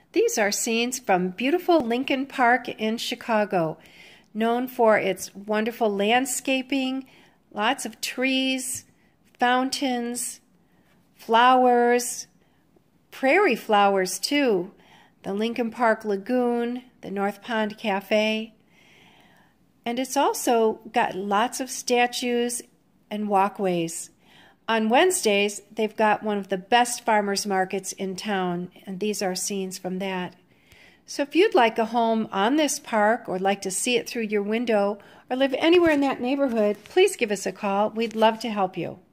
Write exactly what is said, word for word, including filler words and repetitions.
These are scenes from beautiful Lincoln Park in Chicago, known for its wonderful landscaping, lots of trees, fountains, flowers, prairie flowers too, the Lincoln Park Lagoon, the North Pond Cafe. And it's also got lots of statues and walkways. On Wednesdays, they've got one of the best farmers markets in town, and these are scenes from that. So if you'd like a home on this park or like to see it through your window or live anywhere in that neighborhood, please give us a call. We'd love to help you.